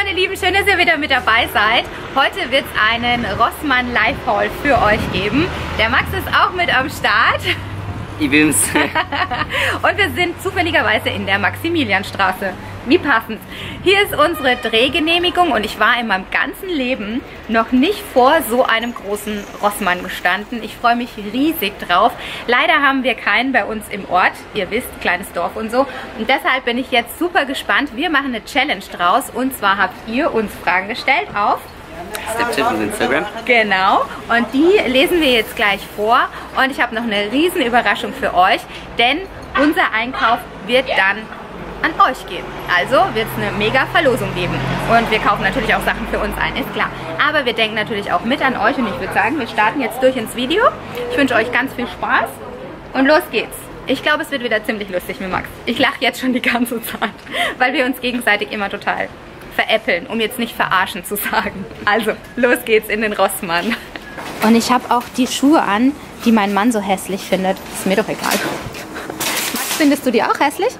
meine Lieben, schön, dass ihr wieder mit dabei seid. Heute wird es einen Rossmann Live Haul für euch geben. Der Max ist auch mit am Start. Ich bin's. Und wir sind zufälligerweise in der Maximilianstraße. Wie passend. Hier ist unsere Drehgenehmigung und ich war in meinem ganzen Leben noch nicht vor so einem großen Rossmann gestanden. Ich freue mich riesig drauf. Leider haben wir keinen bei uns im Ort. Ihr wisst, kleines Dorf und so. Und deshalb bin ich jetzt super gespannt. Wir machen eine Challenge draus. Und zwar habt ihr uns Fragen gestellt auf Snapchat und Instagram. Genau, und die lesen wir jetzt gleich vor und ich habe noch eine riesen Überraschung für euch, denn unser Einkauf wird dann an euch gehen. Also wird es eine mega Verlosung geben und wir kaufen natürlich auch Sachen für uns ein, ist klar. Aber wir denken natürlich auch mit an euch und ich würde sagen, wir starten jetzt durch ins Video. Ich wünsche euch ganz viel Spaß und los geht's. Ich glaube, es wird wieder ziemlich lustig mit Max. Ich lache jetzt schon die ganze Zeit, weil wir uns gegenseitig immer total veräppeln, um jetzt nicht verarschen zu sagen. Also, los geht's in den Rossmann. Und ich habe auch die Schuhe an, die mein Mann so hässlich findet. Ist mir doch egal. Max, findest du die auch hässlich?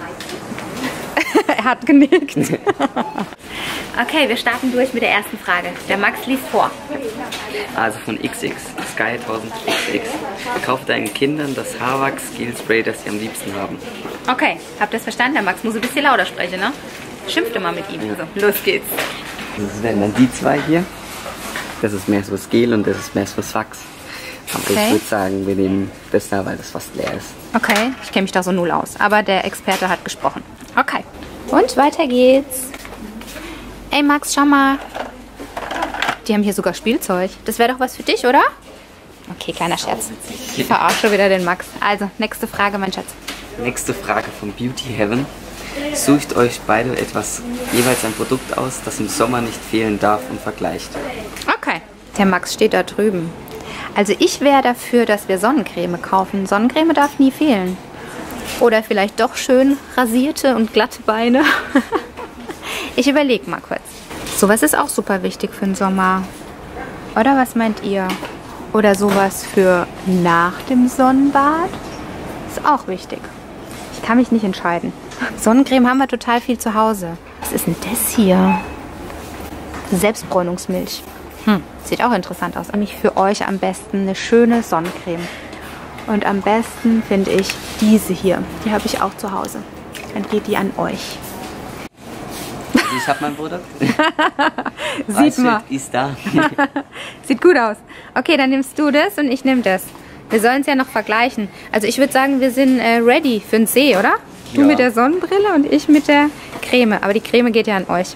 Er hat genickt. Okay, wir starten durch mit der ersten Frage. Der Max liest vor. Also von XX, Sky 1000 XX. Kauf deinen Kindern das Haarwachs-Gel-Spray, das sie am liebsten haben. Okay, habt ihr es verstanden? Der Max muss ein bisschen lauter sprechen, ne? Schimpft immer mit ihm. Ja. So, los geht's. Das wären dann die zwei hier. Das ist mehr so das Gel und das ist mehr so das Wachs. Aber Okay. ich würde sagen, wir nehmen das da, weil das fast leer ist. Okay, ich kenne mich da so null aus. Aber der Experte hat gesprochen. Okay. Und weiter geht's. Ey Max, schau mal. Die haben hier sogar Spielzeug. Das wäre doch was für dich, oder? Okay, kleiner Scherz. Ich verarsche wieder den Max. Also, nächste Frage, mein Schatz. Nächste Frage von Beauty Heaven. Sucht euch beide jeweils ein Produkt aus, das im Sommer nicht fehlen darf und vergleicht. Okay. Der Max steht da drüben. Also ich wäre dafür, dass wir Sonnencreme kaufen. Sonnencreme darf nie fehlen. Oder vielleicht doch schön rasierte und glatte Beine. Ich überlege mal kurz. Sowas ist auch super wichtig für den Sommer. Oder was meint ihr? Oder sowas für nach dem Sonnenbad? Ist auch wichtig. Ich kann mich nicht entscheiden. Sonnencreme haben wir total viel zu Hause. Was ist denn das hier? Selbstbräunungsmilch. Sieht auch interessant aus. Nämlich für euch am besten eine schöne Sonnencreme. Und am besten finde ich diese hier. Die habe ich auch zu Hause. Dann geht die an euch. Also ich habe mein Produkt. Sieht man. Ist da. Sieht gut aus. Okay, dann nimmst du das und ich nehme das. Wir sollen es ja noch vergleichen. Also ich würde sagen, wir sind ready für den See, oder? Du Ja. mit der Sonnenbrille und ich mit der Creme. Aber die Creme geht ja an euch.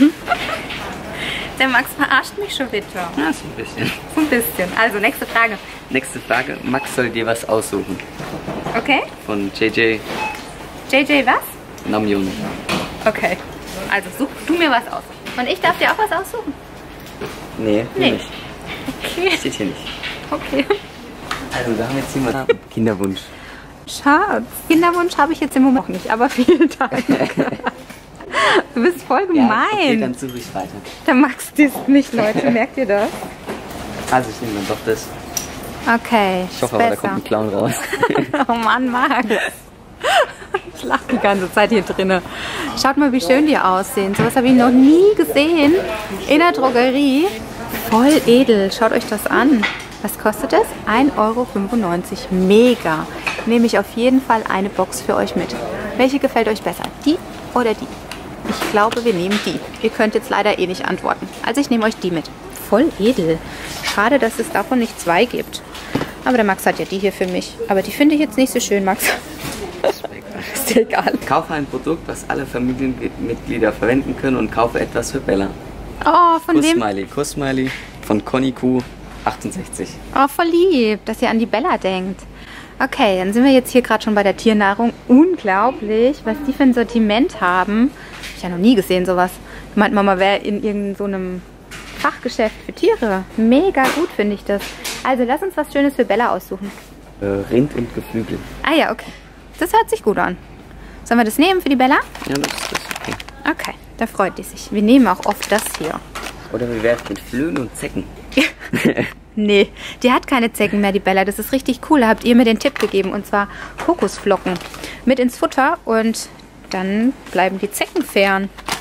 Der Max verarscht mich schon bitte. Ja, so ein bisschen. So ein bisschen. Also, nächste Frage. Nächste Frage. Max soll dir was aussuchen. Okay? Von JJ JJ was? Namjoon. Okay. Also, such du mir was aus. Und ich darf dir auch was aussuchen? Nee, Nee. nicht. Okay. Steht hier nicht. Okay. Also da haben wir jetzt jemanden. Kinderwunsch. Schatz. Kinderwunsch habe ich jetzt im Moment noch nicht, aber vielen Dank. Du bist voll Ja, gemein. okay, dann suche ich weiter. Der Max disst mich, Leute. Merkt ihr das? Also ich nehme dann doch das. Okay. Ich hoffe aber, da kommt ein Clown raus. Oh Mann, Max. Ich lache die ganze Zeit hier drinnen. Schaut mal, wie schön die aussehen. Sowas habe ich noch nie gesehen in der Drogerie. Voll edel. Schaut euch das an. Was kostet das? 1,95 Euro. Mega. Nehme ich auf jeden Fall eine Box für euch mit. Welche gefällt euch besser? Die oder die? Ich glaube, wir nehmen die. Ihr könnt jetzt leider eh nicht antworten. Also ich nehme euch die mit. Voll edel. Schade, dass es davon nicht zwei gibt. Aber der Max hat ja die hier für mich. Aber die finde ich jetzt nicht so schön, Max. Ist dir egal. Kaufe ein Produkt, was alle Familienmitglieder verwenden können und kaufe etwas für Bella. Oh, von wem? Kussmiley. Kussmiley von Conny Q 68. Oh, voll lieb, dass ihr an die Bella denkt. Okay, dann sind wir jetzt hier gerade schon bei der Tiernahrung. Unglaublich, was die für ein Sortiment haben. Hab ich ja noch nie gesehen, sowas. Meint Mama, wäre in irgendeinem so einem Fachgeschäft für Tiere. Mega gut finde ich das. Also lass uns was Schönes für Bella aussuchen. Rind und Geflügel. Ah ja, okay. Das hört sich gut an. Sollen wir das nehmen für die Bella? Ja, das ist okay. Okay, da freut die sich. Wir nehmen auch oft das hier. Oder wir werfen mit Flöhen und Zecken. Nee, die hat keine Zecken mehr, die Bella. Das ist richtig cool. Da habt ihr mir den Tipp gegeben. Und zwar Kokosflocken mit ins Futter. Und dann bleiben die Zecken fern.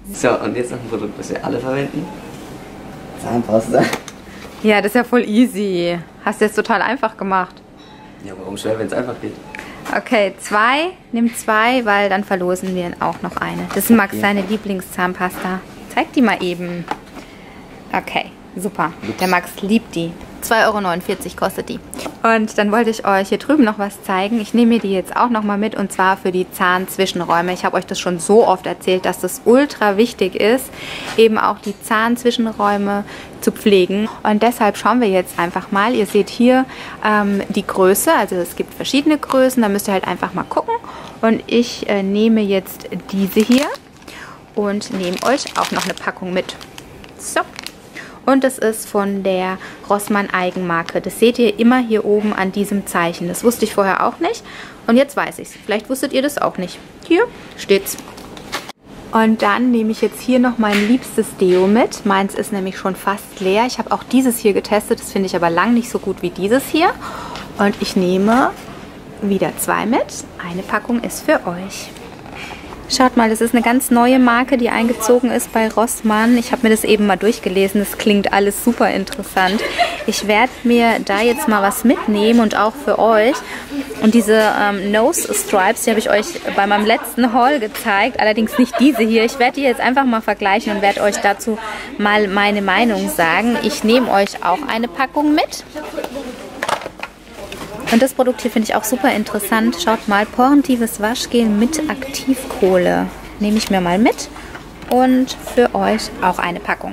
So, und jetzt noch ein Produkt, das wir alle verwenden. Zahnpasta. Ja, das ist ja voll easy. Hast du jetzt total einfach gemacht. Ja, warum schwer, wenn es einfach geht? Okay, 2. Nimm 2, weil dann verlosen wir auch noch eine. Das ist Max seine Lieblingszahnpasta. Zeig die mal eben. Okay, super. Der Max liebt die. 2,49 € kostet die. Und dann wollte ich euch hier drüben noch was zeigen. Ich nehme mir die jetzt auch nochmal mit, und zwar für die Zahnzwischenräume. Ich habe euch das schon so oft erzählt, dass das ultra wichtig ist, eben auch die Zahnzwischenräume zu pflegen. Und deshalb schauen wir jetzt einfach mal. Ihr seht hier die Größe, also es gibt verschiedene Größen, da müsst ihr halt einfach mal gucken. Und ich nehme jetzt diese hier und nehme euch auch noch eine Packung mit. So. Und das ist von der Rossmann Eigenmarke. Das seht ihr immer hier oben an diesem Zeichen. Das wusste ich vorher auch nicht. Und jetzt weiß ich es. Vielleicht wusstet ihr das auch nicht. Hier steht's. Und dann nehme ich jetzt hier noch mein liebstes Deo mit. Meins ist nämlich schon fast leer. Ich habe auch dieses hier getestet. Das finde ich aber lang nicht so gut wie dieses hier. Und ich nehme wieder 2 mit. Eine Packung ist für euch. Schaut mal, das ist eine ganz neue Marke, die eingezogen ist bei Rossmann. Ich habe mir das eben mal durchgelesen. Das klingt alles super interessant. Ich werde mir da jetzt mal was mitnehmen und auch für euch. Und diese Nose Stripes, die habe ich euch bei meinem letzten Haul gezeigt. Allerdings nicht diese hier. Ich werde die jetzt einfach mal vergleichen und werde euch dazu mal meine Meinung sagen. Ich nehme euch auch eine Packung mit. Und das Produkt hier finde ich auch super interessant. Schaut mal, porentives Waschgel mit Aktivkohle. Nehme ich mir mal mit. Und für euch auch eine Packung.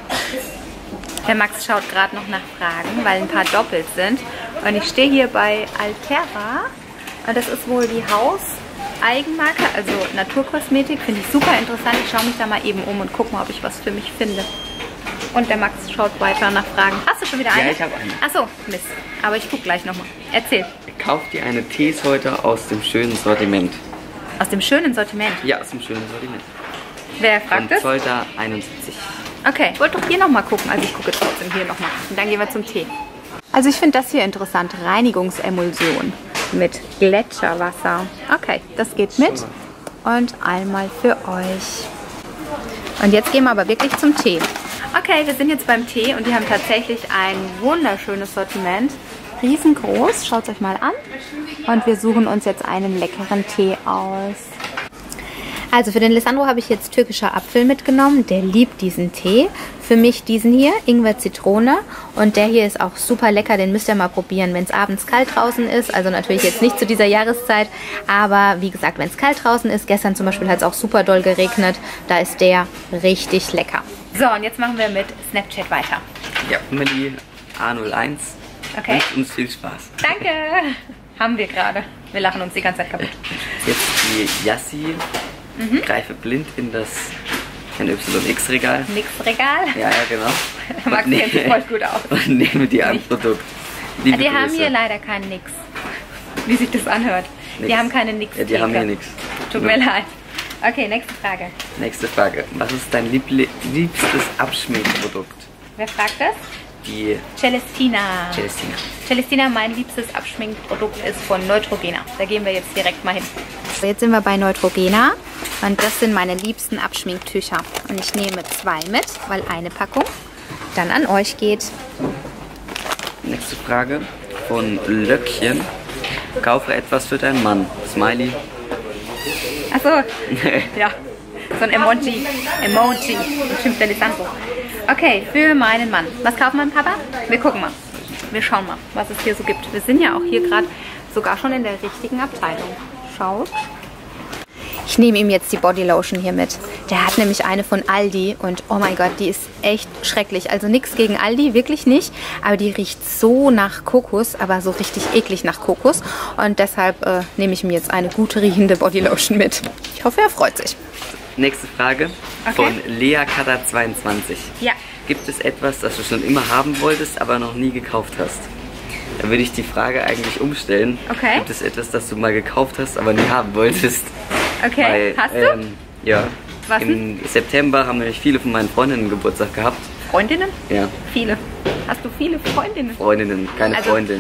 Der Max schaut gerade noch nach Fragen, weil ein paar doppelt sind. Und ich stehe hier bei Altera. Und das ist wohl die Hauseigenmarke, also Naturkosmetik. Finde ich super interessant. Ich schaue mich da mal eben um und gucke mal, ob ich was für mich finde. Und der Max schaut weiter nach Fragen. Hast du schon wieder eine? Ja, ich habe eine. Achso, Mist. Aber ich gucke gleich nochmal. Erzähl. Kauft ihr eine Teesorte aus dem schönen Sortiment? Aus dem schönen Sortiment? Ja, aus dem schönen Sortiment. Wer fragt Von es? Zolder 71. Okay, ich wollte doch hier nochmal gucken. Also ich gucke trotzdem hier nochmal. Und dann gehen wir zum Tee. Also ich finde das hier interessant. Reinigungsemulsion mit Gletscherwasser. Okay, das geht mit. Und einmal für euch. Und jetzt gehen wir aber wirklich zum Tee. Okay, wir sind jetzt beim Tee und die haben tatsächlich ein wunderschönes Sortiment. Riesengroß, schaut es euch mal an. Und wir suchen uns jetzt einen leckeren Tee aus. Also für den Lissandro habe ich jetzt türkischer Apfel mitgenommen. Der liebt diesen Tee. Für mich diesen hier, Ingwer Zitrone. Und der hier ist auch super lecker, den müsst ihr mal probieren, wenn es abends kalt draußen ist. Also natürlich jetzt nicht zu dieser Jahreszeit, aber wie gesagt, wenn es kalt draußen ist, gestern zum Beispiel hat es auch super doll geregnet, da ist der richtig lecker. So, und jetzt machen wir mit Snapchat weiter. Ja, Family A01. Okay. Wünscht uns viel Spaß. Danke! Haben wir gerade. Wir lachen uns die ganze Zeit kaputt. Jetzt die Yassi. Greife blind in das NYX-Regal. Nix-Regal. Ja, genau. Max kennt sich voll gut aus. Und nehme die ein Produkt. Liebe Die haben Grüße. hier leider keinen Nix. Wie sich das anhört. Nix. Die haben keine nix Ja, die haben hier nichts. Tut mir leid. Okay, nächste Frage. Nächste Frage. Was ist dein liebstes Abschminkprodukt? Wer fragt das? Die Celestina. Celestina. Celestina, mein liebstes Abschminkprodukt ist von Neutrogena. Da gehen wir jetzt direkt mal hin. So, jetzt sind wir bei Neutrogena und das sind meine liebsten Abschminktücher. Und ich nehme 2 mit, weil eine Packung dann an euch geht. Nächste Frage von Löckchen. Kaufe etwas für deinen Mann. Smiley. Achso, ja, so ein Emoji. Emoji. Und schimpft der Lissandro. Okay, für meinen Mann. Was kauft mein Papa? Wir gucken mal. Wir schauen mal, was es hier so gibt. Wir sind ja auch hier gerade sogar schon in der richtigen Abteilung. Schaut. Ich nehme ihm jetzt die Bodylotion hier mit. Der hat nämlich eine von Aldi und oh mein Gott, die ist echt schrecklich. Also nichts gegen Aldi, wirklich nicht. Aber die riecht so nach Kokos, aber so richtig eklig nach Kokos. Und deshalb nehme ich mir jetzt eine gut riechende Bodylotion mit. Ich hoffe, er freut sich. Nächste Frage von Lea Cutter 22. Ja. Gibt es etwas, das du schon immer haben wolltest, aber noch nie gekauft hast? Da würde ich die Frage eigentlich umstellen. Okay. Gibt es etwas, das du mal gekauft hast, aber nie haben wolltest? Okay, Weil, hast du? Ja. Was Im September haben nämlich viele von meinen Freundinnen Geburtstag gehabt. Freundinnen? Ja. Viele. Hast du viele Freundinnen? Freundinnen, keine Also, Freundin.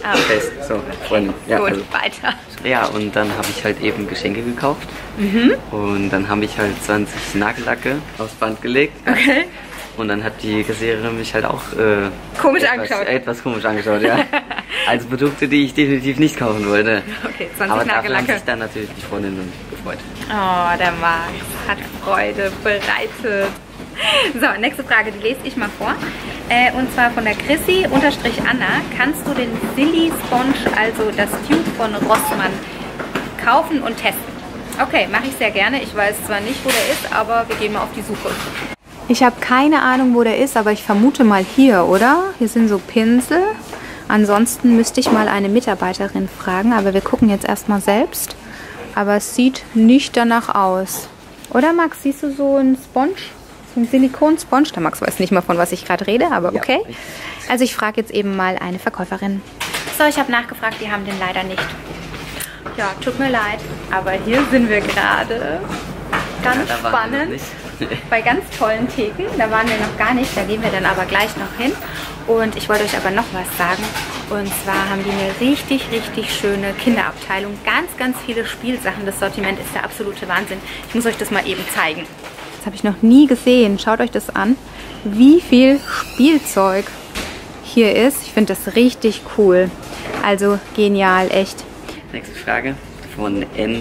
Ah. Fest. So, Freundin. Ja, Gut, also. weiter. Ja, und dann habe ich halt eben Geschenke gekauft. Und dann habe ich halt 20 Nagellacke aufs Band gelegt. Okay. Und dann hat die Kassiererin mich halt auch Komisch angeschaut. Etwas komisch angeschaut, ja. Also Produkte, die ich definitiv nicht kaufen wollte. Okay, 20 Aber dafür haben Nagellacke. sich dann natürlich die Freundinnen gefreut. Oh, der Max hat Freude bereitet. So, nächste Frage, die lese ich mal vor. Und zwar von der Chrissy-Anna. Kannst du den Silly Sponge, also das Tube von Rossmann, kaufen und testen? Okay, mache ich sehr gerne. Ich weiß zwar nicht, wo der ist, aber wir gehen mal auf die Suche. Ich habe keine Ahnung, wo der ist, aber ich vermute mal hier, oder? Hier sind so Pinsel. Ansonsten müsste ich mal eine Mitarbeiterin fragen, aber wir gucken jetzt erstmal selbst. Aber es sieht nicht danach aus. Oder Max, siehst du so einen Sponge? So einen Silikon-Sponge? Der Max weiß nicht mal, von was ich gerade rede, aber okay. Ja. Also ich frage jetzt eben mal eine Verkäuferin. So, ich habe nachgefragt, die haben den leider nicht. Ja, tut mir leid, aber hier sind wir gerade. Ganz spannend. Bei ganz tollen Theken. Da waren wir noch gar nicht, da gehen wir dann aber gleich noch hin. Und ich wollte euch aber noch was sagen. Und zwar haben die eine richtig, richtig schöne Kinderabteilung. Ganz, ganz viele Spielsachen. Das Sortiment ist der absolute Wahnsinn. Ich muss euch das mal eben zeigen. Das habe ich noch nie gesehen. Schaut euch das an, wie viel Spielzeug hier ist. Ich finde das richtig cool. Also genial, echt. Nächste Frage von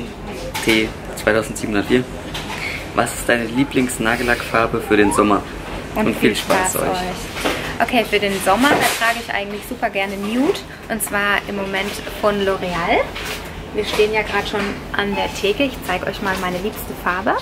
NT 2704. Was ist deine Lieblings-Nagellackfarbe für den Sommer? Und viel Spaß euch. Okay, für den Sommer, da trage ich eigentlich super gerne Nude. Und zwar im Moment von L'Oreal. Wir stehen ja gerade schon an der Theke. Ich zeige euch mal meine liebste Farbe.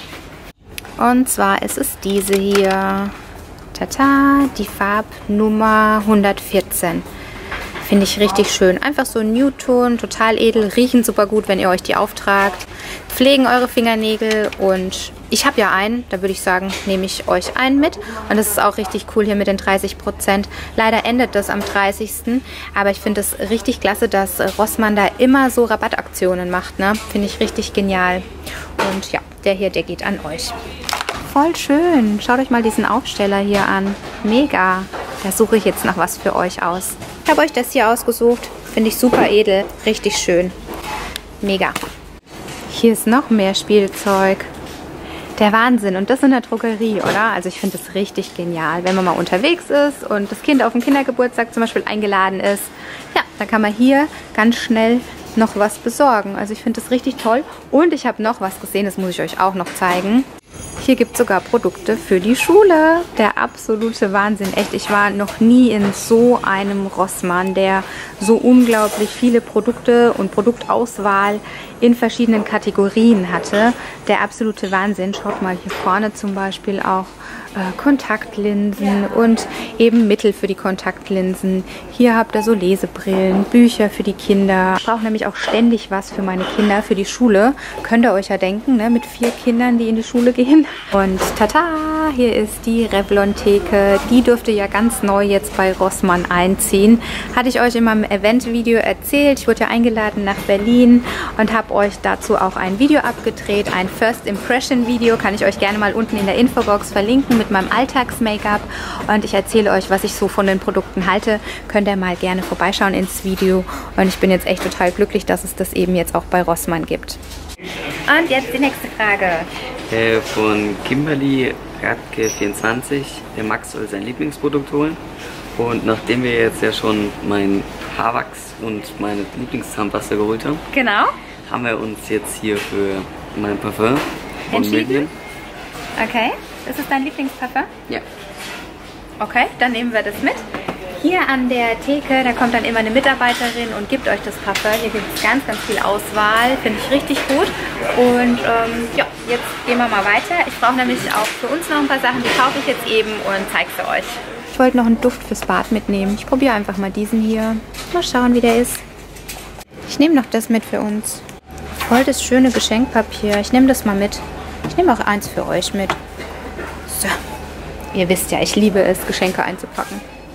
Und zwar ist es diese hier. Tata, die Farbnummer 114. Finde ich richtig schön. Einfach so ein Nude-Ton, total edel, riechen super gut, wenn ihr euch die auftragt. Pflegen eure Fingernägel und ich habe ja einen, da würde ich sagen, nehme ich euch einen mit. Und das ist auch richtig cool hier mit den 30%. Leider endet das am 30. Aber ich finde es richtig klasse, dass Rossmann da immer so Rabattaktionen macht. Ne? Finde ich richtig genial. Und ja, der hier, der geht an euch. Voll schön. Schaut euch mal diesen Aufsteller hier an. Mega. Da suche ich jetzt noch was für euch aus. Ich habe euch das hier ausgesucht. Finde ich super edel. Richtig schön. Mega. Hier ist noch mehr Spielzeug. Der Wahnsinn. Und das in der Drogerie, oder? Also ich finde das richtig genial. Wenn man mal unterwegs ist und das Kind auf dem Kindergeburtstag zum Beispiel eingeladen ist, ja, dann kann man hier ganz schnell noch was besorgen. Also ich finde das richtig toll. Und ich habe noch was gesehen, das muss ich euch auch noch zeigen. Hier gibt es sogar Produkte für die Schule. Der absolute Wahnsinn. Echt, ich war noch nie in so einem Rossmann, der so unglaublich viele Produkte und Produktauswahl in verschiedenen Kategorien hatte. Der absolute Wahnsinn. Schaut mal hier vorne zum Beispiel auch Kontaktlinsen und eben Mittel für die Kontaktlinsen. Hier habt ihr so Lesebrillen, Bücher für die Kinder. Ich brauche nämlich auch ständig was für meine Kinder, für die Schule. Könnt ihr euch ja denken, ne? Mit 4 Kindern, die in die Schule gehen. Und tata, hier ist die Revlon-Theke. Die dürfte ja ganz neu jetzt bei Rossmann einziehen. Hatte ich euch in meinem Event-Video erzählt. Ich wurde ja eingeladen nach Berlin und habe euch dazu auch ein Video abgedreht. Ein First Impression Video. Kann ich euch gerne mal unten in der Infobox verlinken mit meinem Alltags-Make-up. Und ich erzähle euch, was ich so von den Produkten halte. Könnt ihr mal gerne vorbeischauen ins Video. Und ich bin jetzt echt total glücklich, dass es das eben jetzt auch bei Rossmann gibt. Und jetzt die nächste Frage. Von Kimberly Radke 24. Der Max soll sein Lieblingsprodukt holen. Und nachdem wir jetzt ja schon mein Haarwachs und meine Lieblingszahnpasta geholt haben, genau, haben wir uns jetzt hier für mein Parfum entschieden. Okay, ist es dein Lieblingsparfum? Ja. Okay, dann nehmen wir das mit. Hier an der Theke, da kommt dann immer eine Mitarbeiterin und gibt euch das Parfum. Hier gibt es ganz, ganz viel Auswahl. Finde ich richtig gut. Und ja, jetzt gehen wir mal weiter. Ich brauche nämlich auch für uns noch ein paar Sachen. Die kaufe ich jetzt eben und zeige sie euch. Ich wollte noch einen Duft fürs Bad mitnehmen. Ich probiere einfach mal diesen hier. Mal schauen, wie der ist. Ich nehme noch das mit für uns. Voll das schöne Geschenkpapier. Ich nehme das mal mit. Ich nehme auch eins für euch mit. So. Ihr wisst ja, ich liebe es, Geschenke einzupacken.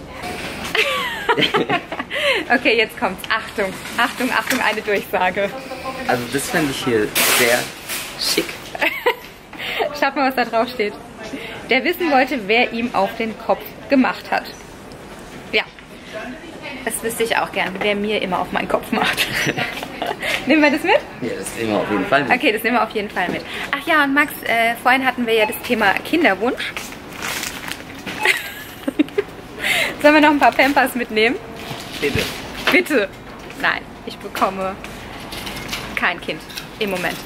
Okay, jetzt kommt's. Achtung, Achtung, Achtung, eine Durchsage. Also das fände ich hier sehr schick. Schaut mal, was da drauf steht. Der wissen wollte, wer ihm auf den Kopf gemacht hat. Ja. Das wüsste ich auch gern, wer mir immer auf meinen Kopf macht. Nehmen wir das mit? Ja, das nehmen wir auf jeden Fall mit. Okay, das nehmen wir auf jeden Fall mit. Ach ja, und Max, vorhin hatten wir ja das Thema Kinderwunsch. Sollen wir noch ein paar Pampers mitnehmen? Bitte. Bitte. Nein, ich bekomme kein Kind im Moment.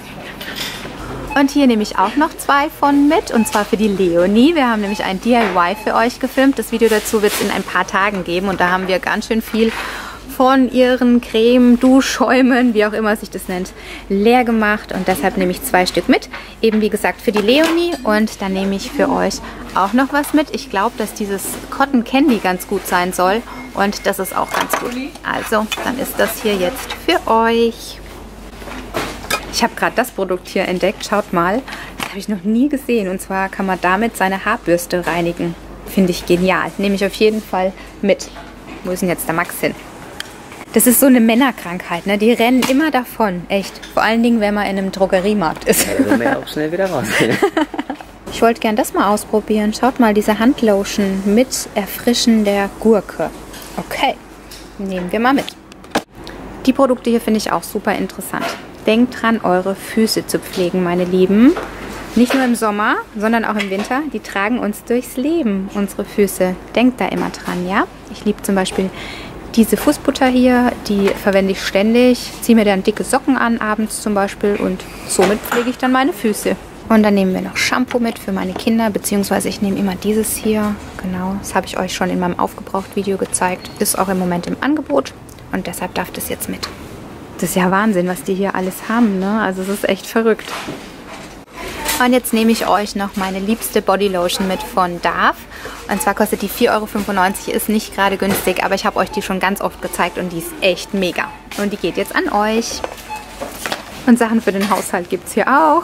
Und hier nehme ich auch noch 2 von mit, und zwar für die Leonie. Wir haben nämlich ein DIY für euch gefilmt. Das Video dazu wird es in ein paar Tagen geben und da haben wir ganz schön viel von ihren Creme, Duschschäumen, wie auch immer sich das nennt, leer gemacht, und deshalb nehme ich 2 Stück mit. Eben wie gesagt für die Leonie, und dann nehme ich für euch auch noch was mit. Ich glaube, dass dieses Cotton Candy ganz gut sein soll, und das ist auch ganz gut. Also, dann ist das hier jetzt für euch. Ich habe gerade das Produkt hier entdeckt, schaut mal. Das habe ich noch nie gesehen, und zwar kann man damit seine Haarbürste reinigen. Finde ich genial. Nehme ich auf jeden Fall mit. Wo ist denn jetzt der Max hin? Das ist so eine Männerkrankheit, ne? Die rennen immer davon, echt. Vor allen Dingen, wenn man in einem Drogeriemarkt ist. Ja, da werden wir auch schnell wieder raus. Ich wollte gern das mal ausprobieren. Schaut mal, diese Handlotion mit erfrischender Gurke. Okay, nehmen wir mal mit. Die Produkte hier finde ich auch super interessant. Denkt dran, eure Füße zu pflegen, meine Lieben. Nicht nur im Sommer, sondern auch im Winter. Die tragen uns durchs Leben, unsere Füße. Denkt da immer dran, ja? Ich liebe zum Beispiel diese Fußbutter hier, die verwende ich ständig. Ziehe mir dann dicke Socken an, abends zum Beispiel, und somit pflege ich dann meine Füße. Und dann nehmen wir noch Shampoo mit für meine Kinder, beziehungsweise ich nehme immer dieses hier. Genau, das habe ich euch schon in meinem Aufgebraucht-Video gezeigt. Ist auch im Moment im Angebot, und deshalb darf das jetzt mit. Das ist ja Wahnsinn, was die hier alles haben, ne? Also es ist echt verrückt. Und jetzt nehme ich euch noch meine liebste Bodylotion mit von Dove. Und zwar kostet die 4,95 €, ist nicht gerade günstig, aber ich habe euch die schon ganz oft gezeigt und die ist echt mega. Und die geht jetzt an euch. Und Sachen für den Haushalt gibt es hier auch.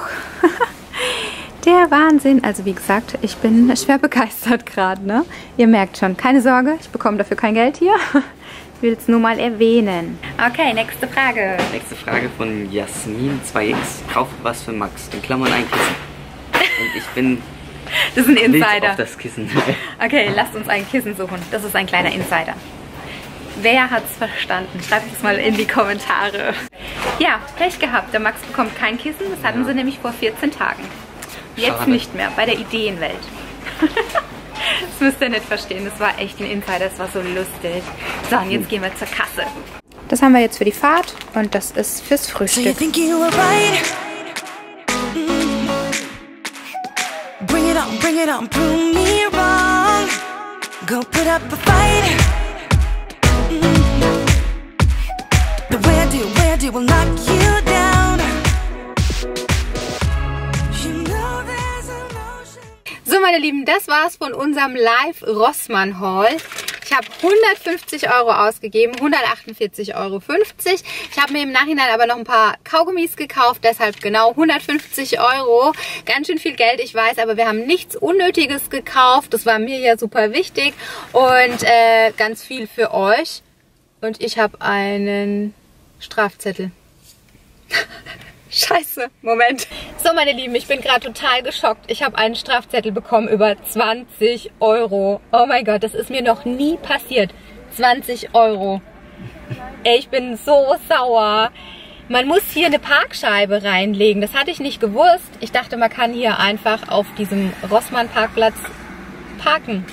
Der Wahnsinn. Also wie gesagt, ich bin schwer begeistert gerade, ne? Ihr merkt schon, keine Sorge, ich bekomme dafür kein Geld hier. Ich will es nur mal erwähnen. Okay, nächste Frage. Nächste Frage von Jasmin 2X. Kauft was für Max. In Klammern ein Kissen. Und ich bin das ist ein Insider. Nicht auf das Kissen. Okay, lasst uns ein Kissen suchen. Das ist ein kleiner Insider. Wer hat's verstanden? Schreibt es mal in die Kommentare. Ja, Pech gehabt. Der Max bekommt kein Kissen. Das hatten sie nämlich vor 14 Tagen. Jetzt Schade. nicht mehr, bei der Ideenwelt. Das müsst ihr nicht verstehen. Das war echt ein Insider. Das war so lustig. So, und jetzt gehen wir zur Kasse. Das haben wir jetzt für die Fahrt, und das ist fürs Frühstück. Bring it on, prove me wrong. Go put up a fight. The way I do will knock you down. You know there's an ocean. So, meine Lieben, das war's von unserem Live-Rossmann-Haul. Ich habe 150 € ausgegeben, 148,50 €. Ich habe mir im Nachhinein aber noch ein paar Kaugummis gekauft, deshalb genau 150 €. Ganz schön viel Geld, ich weiß, aber wir haben nichts Unnötiges gekauft. Das war mir ja super wichtig, und ganz viel für euch. Und ich habe einen Strafzettel. Scheiße, Moment. So, meine Lieben, ich bin gerade total geschockt. Ich habe einen Strafzettel bekommen über 20 €. Oh mein Gott, das ist mir noch nie passiert. 20 €. Ey, ich bin so sauer. Man muss hier eine Parkscheibe reinlegen. Das hatte ich nicht gewusst. Ich dachte, man kann hier einfach auf diesem Rossmann-Parkplatz parken.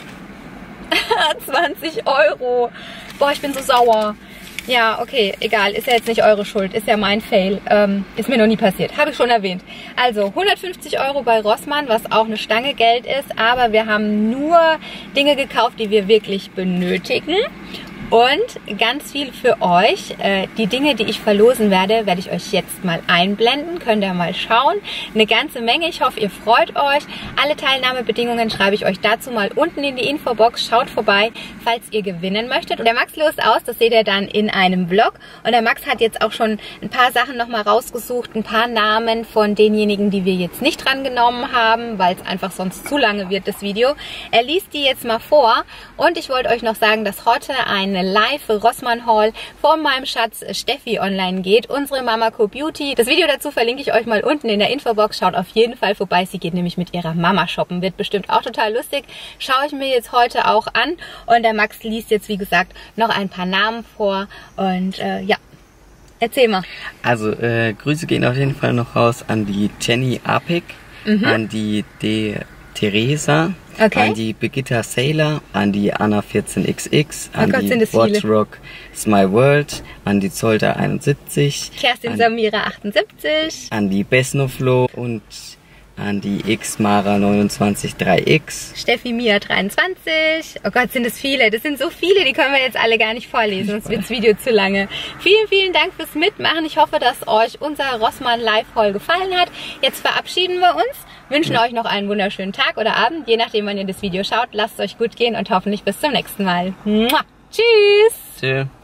20 €. Boah, ich bin so sauer. Ja, okay, egal, ist ja jetzt nicht eure Schuld, ist ja mein Fail, ist mir noch nie passiert, habe ich schon erwähnt. Also 150 € bei Rossmann, was auch eine Stange Geld ist, aber wir haben nur Dinge gekauft, die wir wirklich benötigen. Und ganz viel für euch. Die Dinge, die ich verlosen werde, werde ich euch jetzt mal einblenden. Könnt ihr mal schauen. Eine ganze Menge. Ich hoffe, ihr freut euch. Alle Teilnahmebedingungen schreibe ich euch dazu mal unten in die Infobox. Schaut vorbei, falls ihr gewinnen möchtet. Und der Max lost aus. Das seht ihr dann in einem Vlog. Und der Max hat jetzt auch schon ein paar Sachen nochmal rausgesucht. Ein paar Namen von denjenigen, die wir jetzt nicht dran genommen haben, weil es einfach sonst zu lange wird, das Video. Er liest die jetzt mal vor. Und ich wollte euch noch sagen, dass heute eine eine Live-Rossmann-Haul von meinem Schatz Steffi online geht. Unsere Mama Co Beauty. Das Video dazu verlinke ich euch mal unten in der Infobox. Schaut auf jeden Fall vorbei. Sie geht nämlich mit ihrer Mama shoppen. Wird bestimmt auch total lustig. Schaue ich mir jetzt heute auch an. Und der Max liest jetzt, wie gesagt, noch ein paar Namen vor. Und ja, erzähl mal. Also, Grüße gehen auf jeden Fall noch raus an die Jenny Apik, an die Theresa, an die Birgitta Saylor, an die Anna 14XX, an die Watchrock Smile World, an die Zolder 71, Kerstin Samira 78, an die Besnoflo und an die Xmara 293X, Steffi Mia 23. Oh Gott, sind das viele. Das sind so viele, die können wir jetzt alle gar nicht vorlesen, sonst wird das Video zu lange. Vielen, vielen Dank fürs Mitmachen. Ich hoffe, dass euch unser Rossmann Live-Haul gefallen hat. Jetzt verabschieden wir uns, wünschen euch noch einen wunderschönen Tag oder Abend, je nachdem, wann ihr das Video schaut. Lasst es euch gut gehen und hoffentlich bis zum nächsten Mal. Mua. Tschüss! Tschüss!